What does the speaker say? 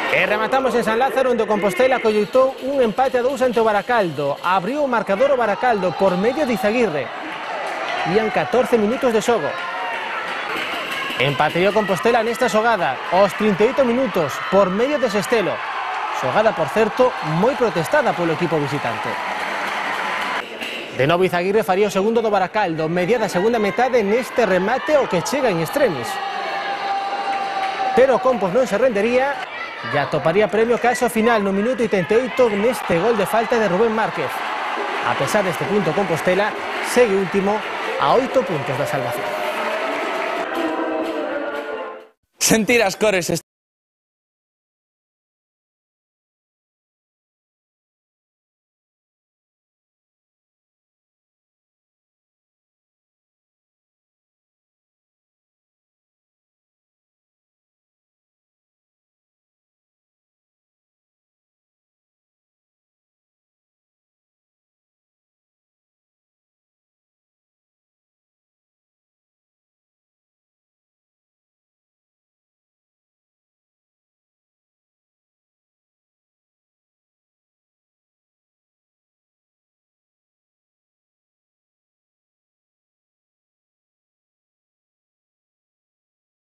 E rematamos en San Lázaro, onde o Compostela colleitou un empate a 2 ante o Baracaldo. Abriu o marcador o Baracaldo por medio de Izaguirre. Ían 14 minutos de xogo. Empateou o Compostela nesta xogada, aos 38 minutos, por medio de Sestelo. Xogada, por certo, moi protestada polo equipo visitante. De novo Izaguirre faría o segundo do Baracaldo, mediada a segunda metade neste remate o que chega en extremis. Pero o Compos non se rendería e atoparía premio case ao final no minuto 88 neste gol de falta de Rubén Márquez. A pesar deste punto, Compostela segue último a 8 puntos da salvación. Sentir as cores